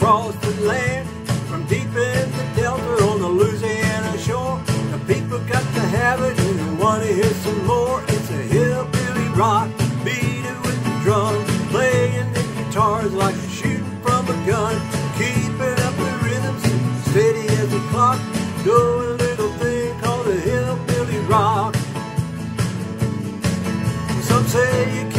across the land, from deep in the Delta on the Louisiana shore. The people got to have it and they want to hear some more. It's a hillbilly rock, beat it with the drum, playing the guitars like you're shooting from a gun. Keeping up the rhythms, steady as a clock, doing a little thing called the hillbilly rock. Some say you